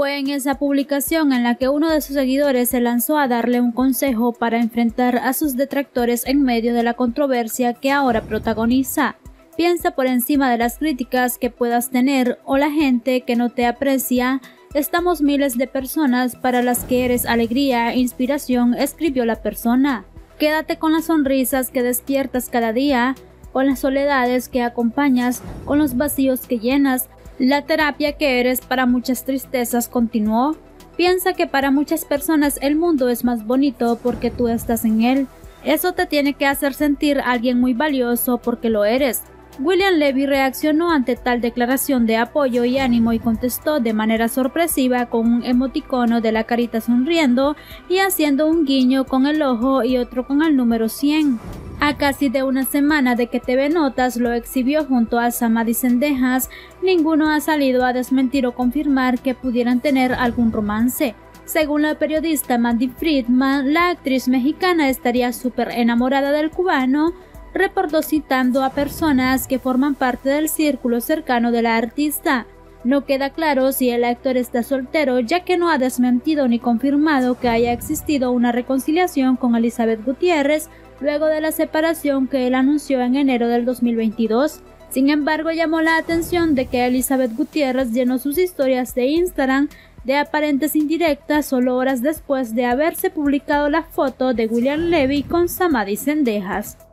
Fue en esa publicación en la que uno de sus seguidores se lanzó a darle un consejo para enfrentar a sus detractores en medio de la controversia que ahora protagoniza. Piensa por encima de las críticas que puedas tener o la gente que no te aprecia. Estamos miles de personas para las que eres alegría e inspiración, escribió la persona. Quédate con las sonrisas que despiertas cada día, con las soledades que acompañas, con los vacíos que llenas, la terapia que eres para muchas tristezas, continuó. Piensa que para muchas personas el mundo es más bonito porque tú estás en él. Eso te tiene que hacer sentir alguien muy valioso porque lo eres. William Levy reaccionó ante tal declaración de apoyo y ánimo y contestó de manera sorpresiva con un emoticono de la carita sonriendo y haciendo un guiño con el ojo y otro con el número 100. A casi de una semana de que TV Notas lo exhibió junto a Samadhi Zendejas, ninguno ha salido a desmentir o confirmar que pudieran tener algún romance. Según la periodista Mandy Friedman, la actriz mexicana estaría súper enamorada del cubano, reportó citando a personas que forman parte del círculo cercano de la artista. No queda claro si el actor está soltero, ya que no ha desmentido ni confirmado que haya existido una reconciliación con Elizabeth Gutiérrez luego de la separación que él anunció en enero del 2022. Sin embargo, llamó la atención de que Elizabeth Gutiérrez llenó sus historias de Instagram de aparentes indirectas solo horas después de haberse publicado la foto de William Levy con Samadhi Zendejas.